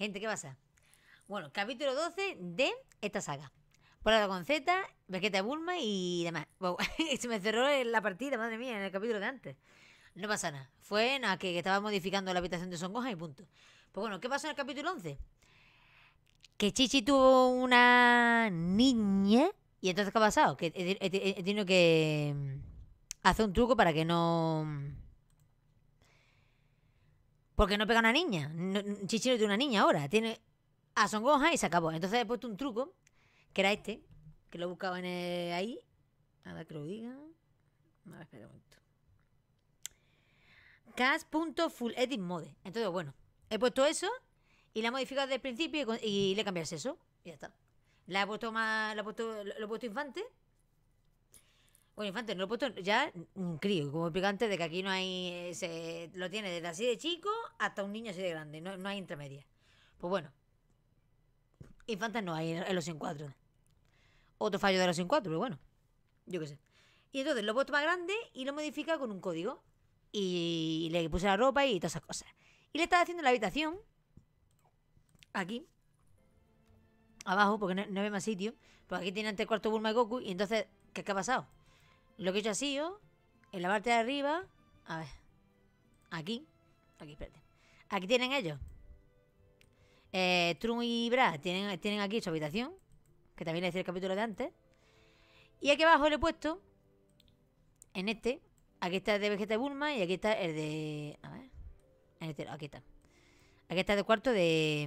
Gente, ¿qué pasa? Bueno, capítulo 12 de esta saga. Por con Z, Vegeta Bulma y demás. Wow, se me cerró la partida, madre mía, en el capítulo de antes. No pasa nada. Fue nada, que estaba modificando la habitación de Son Gohan y punto. Pues bueno, ¿qué pasó en el capítulo 11? Que Chichi tuvo una niña. ¿Y entonces qué ha pasado? Que he tenido que hacer un truco para que no... Porque no pega a una niña. Chichi no tiene una niña ahora. Tiene a Son Gohan y se acabó. Entonces he puesto un truco, que era este, que lo buscaba ahí. A ver que lo diga. A ver, espera un momento. Cast.fulledit mode. Entonces, bueno, he puesto eso y la he modificado desde el principio y le he cambiado el sexo. Y ya está. La he puesto más. Lo he puesto infante. Bueno, infante, no lo he puesto ya un crío, como expliqué antes, de que aquí no hay. Lo tiene desde así de chico hasta un niño así de grande. No hay intermedia. Pues bueno, infantes no hay en los 104. Otro fallo de los 104, pero bueno, yo qué sé. Y entonces lo he puesto más grande y lo he modificado con un código. Y le puse la ropa y todas esas cosas. Y le estaba haciendo la habitación. Aquí. Abajo, porque no había más sitio. Porque aquí tiene ante el cuarto Bulma y Goku. Y entonces, ¿qué ha pasado? Lo que he hecho ha sido, en la parte de arriba. A ver. Aquí. Aquí, espérate. Aquí tienen ellos. Trun y Bra tienen aquí su habitación. Que también le hice el capítulo de antes. Y aquí abajo le he puesto. En este. Aquí está el de Vegeta y Bulma. Y aquí está el de. A ver. En este, aquí está. Aquí está el cuarto de.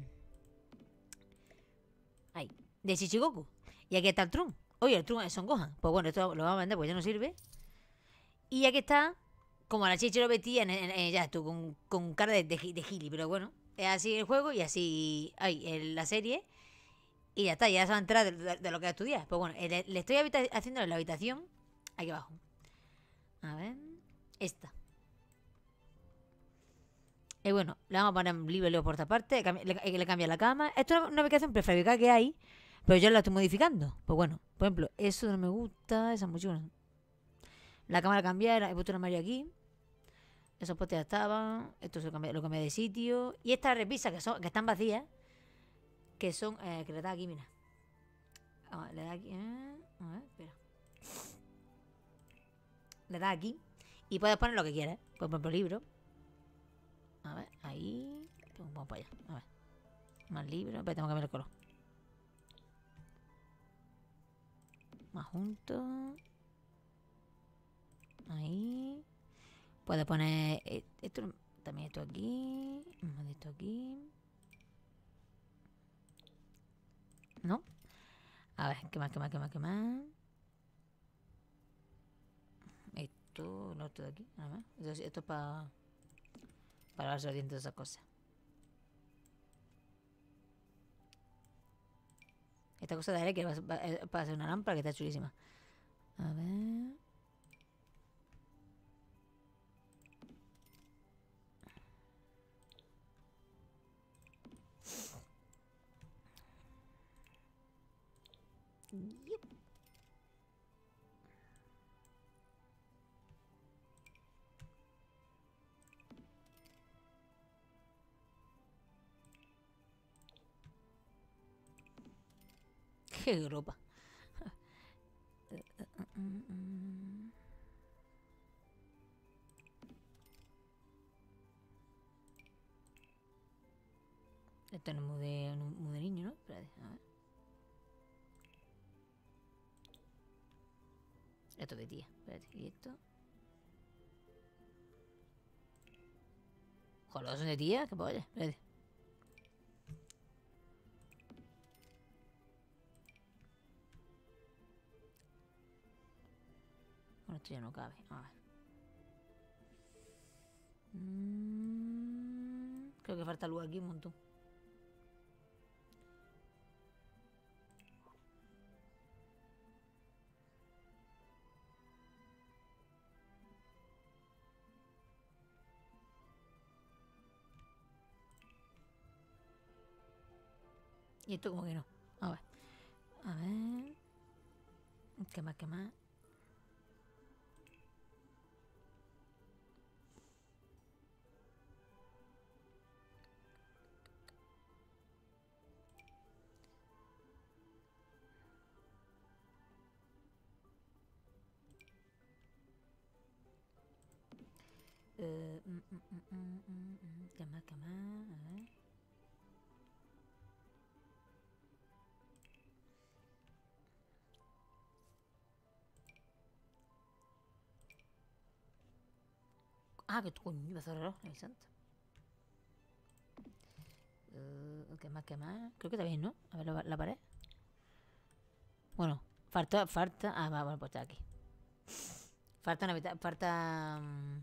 Ahí. De Shichigoku. Y aquí está el Trun. Oye, el Trun es Son Gohan. Pues bueno, esto lo vamos a vender porque ya no sirve. Y aquí está. Como la Chichi lo vestía ya esto, con cara de gili, pero bueno. Es así el juego y así. Ay, en la serie. Y ya está, ya se va a enterar de lo que va a estudiar. Pues bueno, le estoy haciendo en la habitación. Aquí abajo. A ver. Esta. Y bueno, le vamos a poner libre Leo por esta parte. Le cambia la cama. Esto es una ubicación prefabricada que hay. Pero yo la estoy modificando. Pues bueno, por ejemplo, eso no me gusta. Esa mucho. La cámara cambiar. He puesto una María aquí. Esos postes ya estaban. Esto lo cambié de sitio. Y estas repisas que están vacías. Que son. Que le da aquí, mira. Le da aquí. A ver, espera. Le da aquí. Y puedes poner lo que quieras. Por ejemplo, libro. A ver, ahí. Vamos para allá. A ver. Más libros. Espera, tengo que cambiar el color. Más juntos. Ahí. Puedes poner esto, también esto aquí. Más de esto aquí. ¿No? A ver, ¿qué más? Esto, no, esto de aquí, nada más. Esto es para lavarse los dientes de esas cosas. Esta cosa de aire que va para hacer una lámpara que está chulísima. A ver. Yep. Qué ropa. Esto no es muy de niño, ¿no? Espérate, a ver. Esto de tía. Espérate, ¿y esto? Joder, ¿son de tía? ¿Qué polla? Espérate. Bueno, esto ya no cabe. A ver. Creo que falta luz aquí un montón. Y esto como que no. A ver. A ver. ¿Qué más? ¿Qué más? ¿Qué más? A ver. Ah, que coño, iba a hacer reloj, ay santo. ¿Qué más? ¿Qué más? Creo que está bien, ¿no? A ver la pared. Bueno, falta. Ah, va, bueno, pues está aquí. Falta una habitación. Falta.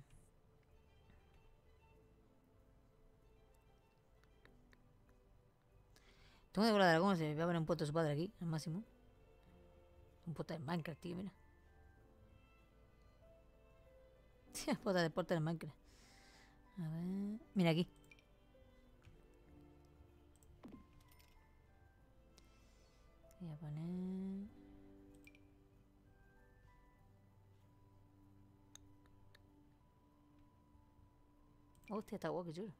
Tengo de volar cómo se me va a poner un puesto de su padre aquí, al máximo. Un puesto de Minecraft, tío, mira. Puesto de deporte de Minecraft. A ver. Mira aquí. Voy a poner. Hostia, está guapo, qué chulo.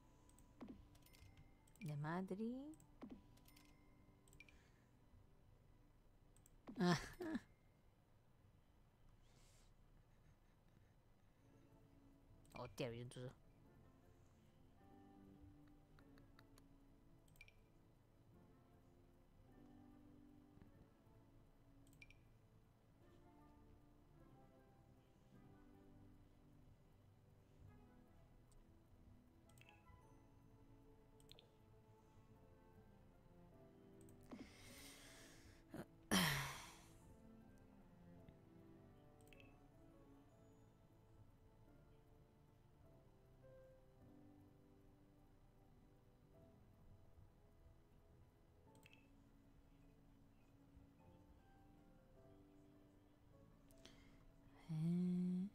De Madrid. Ah. Hostia, bien chulo. Eh,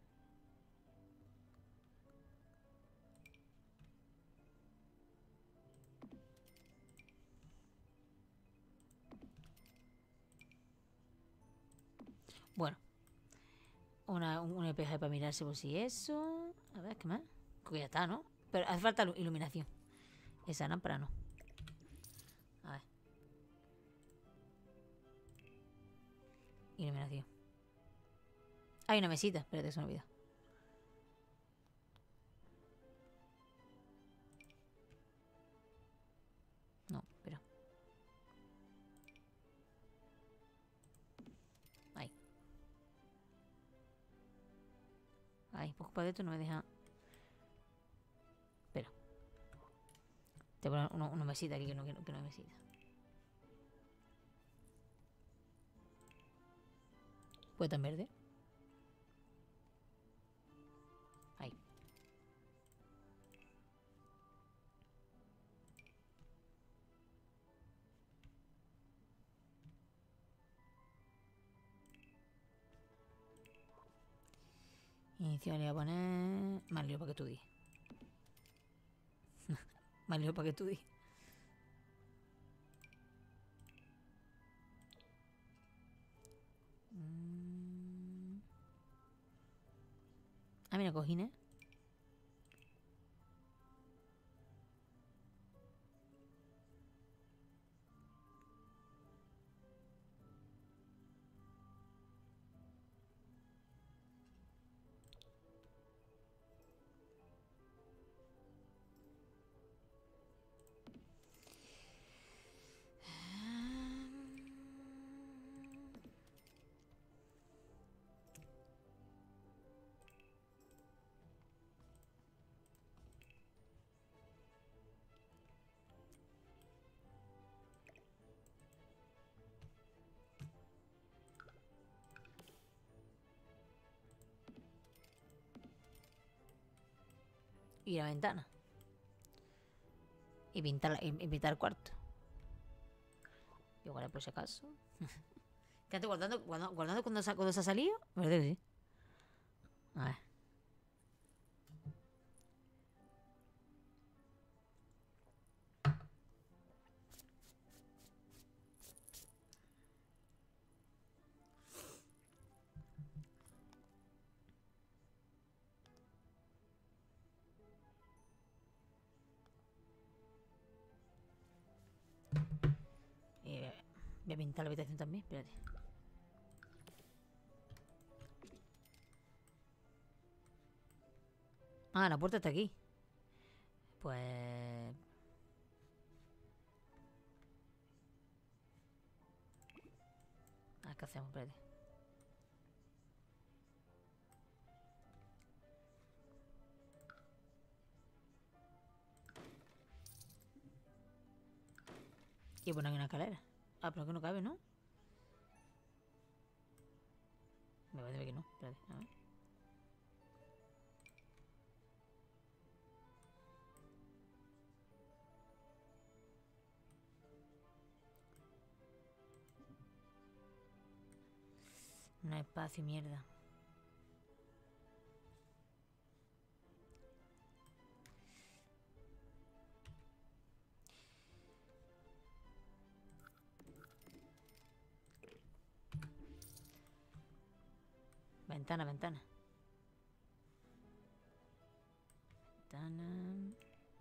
Bueno, un EPG para mirarse por si eso. A ver, ¿qué más? Creo que ya está, ¿no? Pero hace falta iluminación. Esa lámpara no. A ver. Iluminación. Hay una mesita. Espérate, se me olvidó. No, pero. Ahí. Ahí, pues para esto no me deja. Espera. Te pongo una mesita aquí que no hay mesita. Puesta en verde. Ahí. Inicial le voy a poner. Más lío para que estudie. Más lío para que estudie. Ah, mira, cojines. Y la ventana. Y pintar el cuarto. Igual por si acaso. ¿Qué estoy guardando cuando se ha salido? ¿Verdad que sí? A ver. Voy a pintar la habitación también, espérate. Ah, la puerta está aquí. Pues... ¿qué hacemos? Espérate. Y poner aquí una escalera. Ah, pero que no cabe, ¿no? Me parece que no. Espérate, a ver. No hay espacio, mierda. Ventana, ventana. Ventana.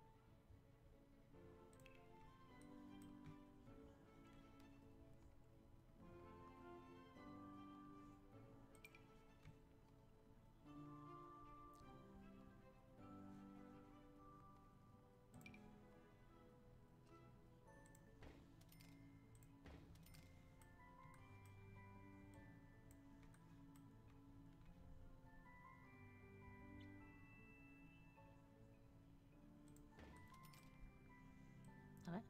A ver.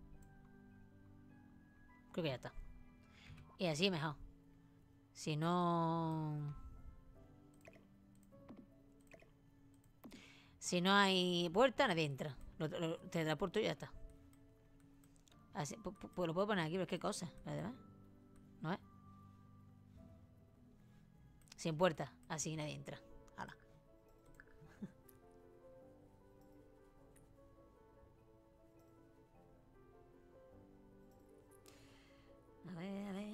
Creo que ya está. Y así mejor. Si no... Si no hay puerta, nadie entra. Lo teletransporto y ya está. Así, pues lo puedo poner aquí, pero es que cosa. ¿Verdad? ¿No es? Sin puerta. Así nadie entra. Hala. A ver, a ver.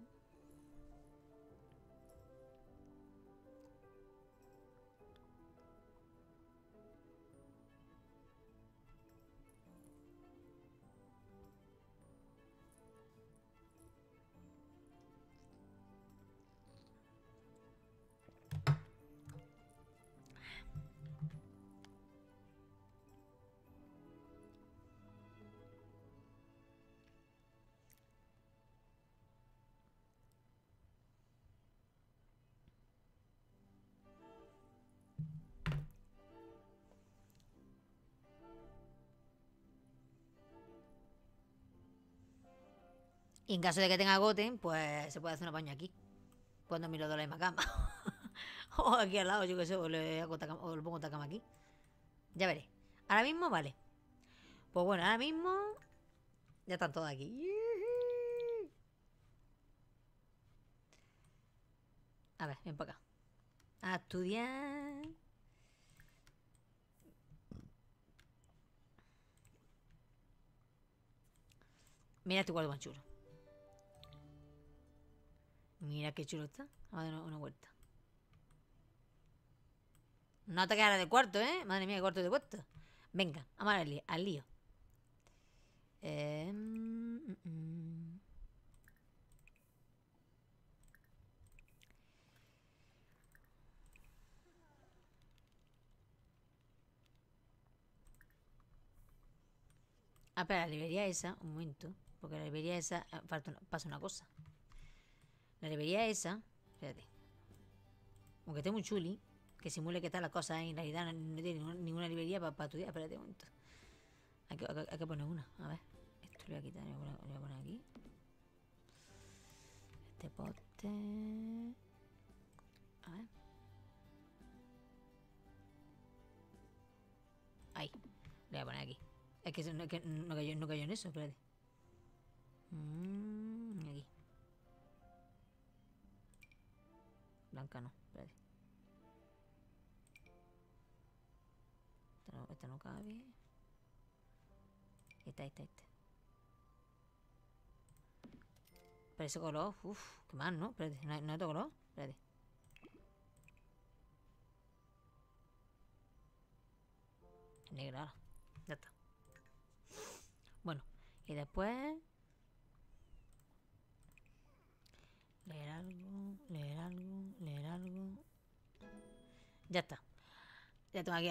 Y en caso de que tenga goten, pues se puede hacer un baño aquí. Cuando miro de la misma cama. O aquí al lado, yo qué sé, o le pongo otra cama aquí. Ya veré. Ahora mismo, vale. Pues bueno, ahora mismo ya están todos aquí. A ver, ven para acá. A estudiar. Mira este cuarto más chulo. Mira qué chulo está. Vamos a dar una vuelta. No te quedas de cuarto, ¿eh? Madre mía, qué cuarto de puesto. Venga, vamos al lío. Eh, mm, mm, mm. Ah, espera, la librería esa, un momento. Porque la librería esa, pasa una cosa. La librería esa, espérate. Aunque esté muy chuli, que simule que está la cosa en realidad no tiene ninguna librería para estudiar. Espérate un momento. Hay que poner una. A ver. Esto lo voy a quitar. Lo voy a poner aquí. Este poste. A ver. Ahí. Lo voy a poner aquí. Es que no cayó en eso. Espérate. Aquí. Blanca no. Espérate. Esta no cabe. Esta. Pero ese color, uff, qué más, ¿no? Espérate, no hay otro color. Espérate. Negro, ahora. Ya está. Bueno, y después. Leer algo. Ya está. Ya tengo aquí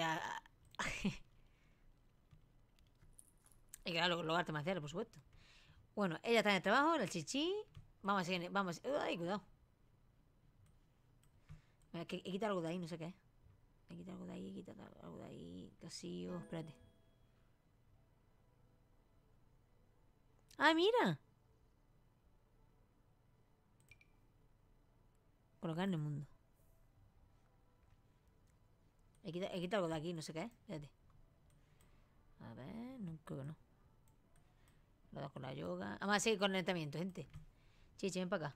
y claro, los artes marciales, por supuesto. Bueno, ella está en el trabajo, el chichi. Vamos a seguir, vamos. Ay, cuidado. Mira, que he quitado algo de ahí, no sé qué es. He quitado algo de ahí, he quitado algo de ahí. Casillo, espérate. ¡Ah, mira! Colocar en el mundo. He quitado algo de aquí, no sé qué es. Espérate. A ver, no creo que no. Lo dejo con la yoga. Vamos a seguir con el entrenamiento, gente. Chichi, ven para acá.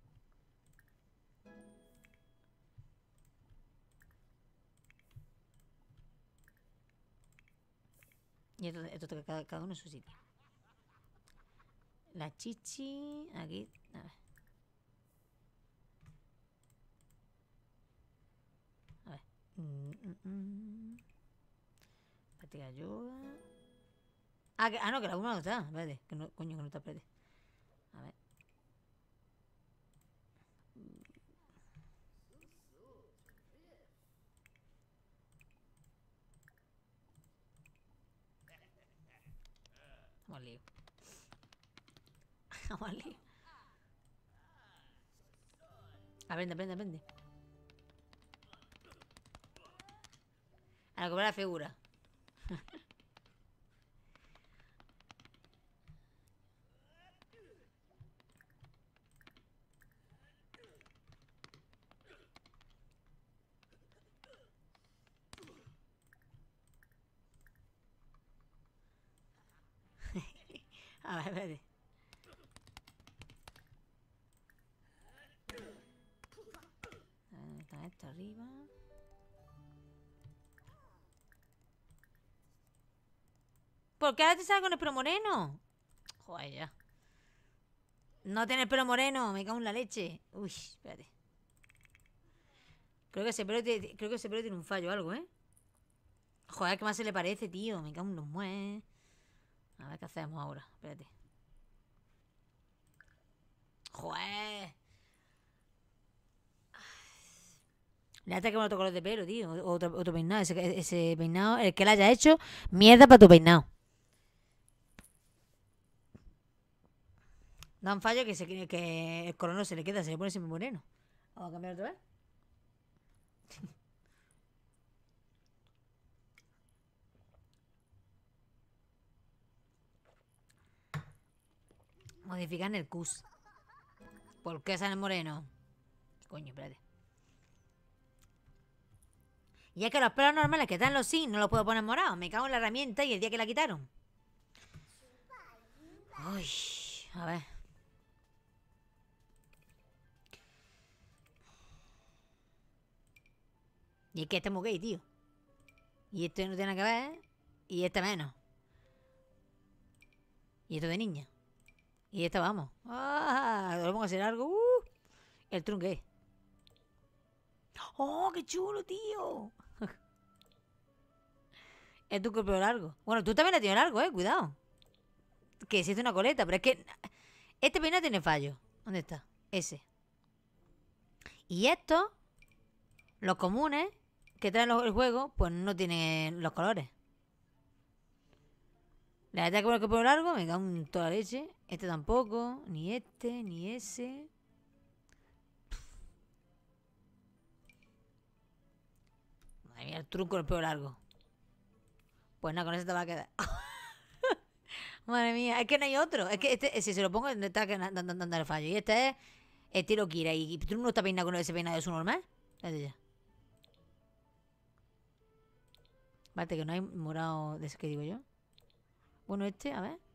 Y esto toca cada uno en su sitio. La chichi. Aquí. A ver. A ver. Practica yoga. No, que la una no está. Espérate. Que no, coño, que no está, espérate. A ver. Vamos al lío. Vamos al lío. Aprende, aprende, aprende. A cobrar la figura. A ver, espérate. Está esto arriba. ¿Por qué ahora te sale con el pelo moreno? Joder, ya. No tiene el pelo moreno, me cago en la leche. Uy, espérate. Creo que ese pelo tiene un fallo o algo, ¿eh? Joder, ¿qué más se le parece, tío? Me cago en los muebles. A ver qué hacemos ahora. Espérate. Joder. Le ataque con otro color de pelo, tío. Otro peinado. Ese peinado, el que le haya hecho, mierda para tu peinado. Da un fallo que el color no se le queda, se le pone siempre moreno. Vamos a cambiar otra vez. Modificar en el CUS. ¿Por qué sale moreno? Coño, espérate. Y es que los pelos normales que están en los SIM no los puedo poner morados. Me cago en la herramienta y el día que la quitaron. Uy, a ver. Y es que este es muy gay, tío. Y esto no tiene nada que ver. Y este menos. Y esto de niña. Y esta vamos. ¡Ah! Lo vamos a hacer algo. El trunque. ¡Oh, qué chulo, tío! El trunco el pelo largo. Bueno, tú también la tienes largo, cuidado. Que hiciste una coleta, pero es que este peinado tiene fallo. ¿Dónde está? Ese. Y estos, los comunes, que traen el juego, pues no tienen los colores. La verdad que con el pelo largo me cago en toda la leche. Este tampoco, ni este, ni ese. Madre mía, el trunco con el pelo largo. Pues nada, con ese te va a quedar. Madre mía, es que no hay otro. Es que este, si se lo pongo, está dando el fallo. Y este es estilo Kira. Y tú no estás peinado con ese peinado de su normal. Espérate ya. Vale, que no hay morado de ese que digo yo. Bueno, este, a ver.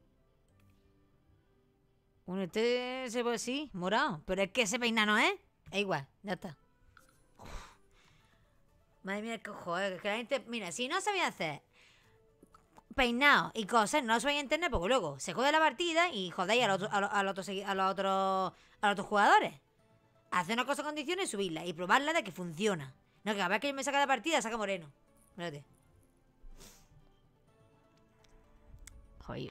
Bueno, este se puede, sí, morado. Pero es que ese peinado no es. Es igual, ya está. Uf. Madre mía, que joder, que la gente. Mira, si no sabía hacer peinado y cosas, no lo sabía entender, porque luego se jode la partida y jodéis a los otros jugadores. Hacer una cosa en condiciones y subirla y probarla de que funciona. No, que a ver que yo me saca la partida, saca moreno. Espérate. Joder.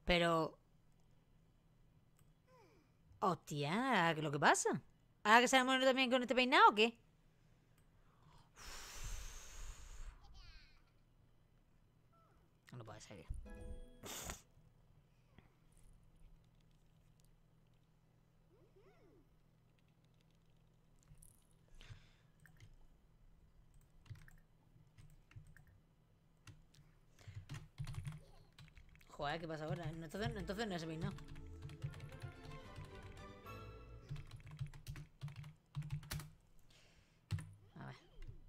Pero... Hostia, ¿qué es lo que pasa? ¿Ahora que se moreno también con este peinado o qué? No puede ser. Joder, ¿qué pasa ahora? Entonces no es peinado. A ver.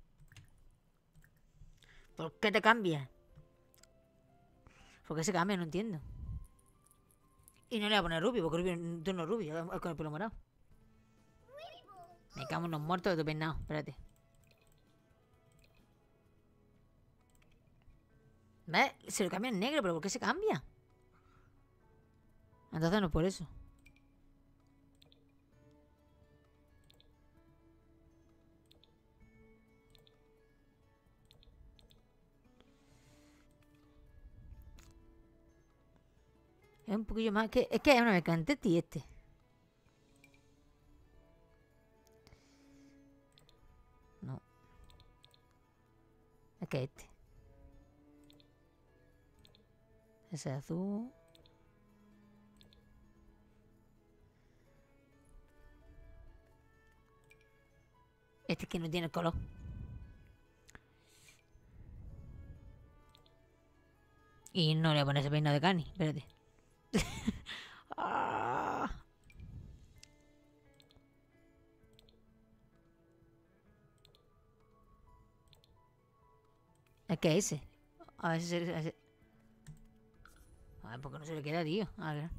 ¿Por qué te cambia? ¿Por qué se cambia? No entiendo. Y no le voy a poner rubio, porque rubio, tú no es rubio, es con el pelo morado. Me cago en los muertos de tu peinado. Espérate. ¿Ves? Se lo cambia en negro, pero ¿por qué se cambia? Entonces no es por eso. Es un poquillo más que... Es que es una mercanteti este. No. Es que este. Ese azul. Este es que no tiene color. Y no le voy a poner ese peinado de cani. Espérate. Ah. Es que ese. A ver si se... A ver, ¿por qué no se le queda, tío? A ver.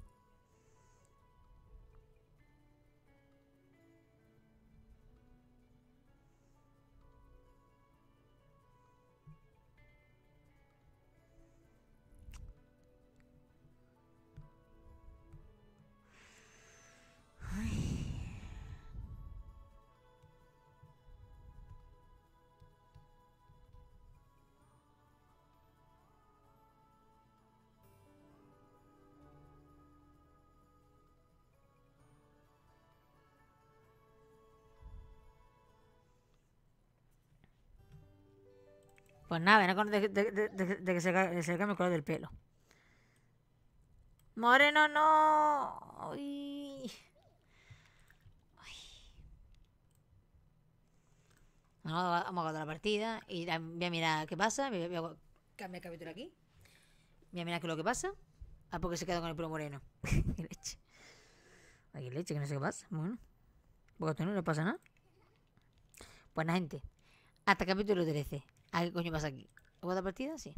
Pues nada, de que se cambie el color del pelo. Moreno, no. Uy. No, vamos a acabar la partida y voy a mirar qué pasa. Voy a cambiar el capítulo aquí. Voy a mirar qué es lo que pasa. Ah, porque se queda con el pelo moreno. Qué leche. Ay, qué leche, que no sé qué pasa. Bueno, porque a esto no le pasa nada. Pues nada, gente. Hasta capítulo 13. ¿A qué coño pasa aquí? ¿Otra partida? Sí.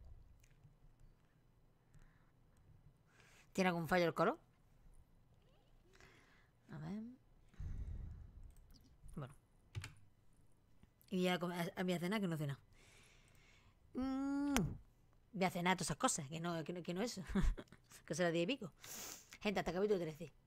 ¿Tiene algún fallo el color? A ver. Bueno. Y ya voy a cenar, que no he cenado. Voy a cenar todas esas cosas, que no eso. Que será 10 y pico. Gente, hasta capítulo 13.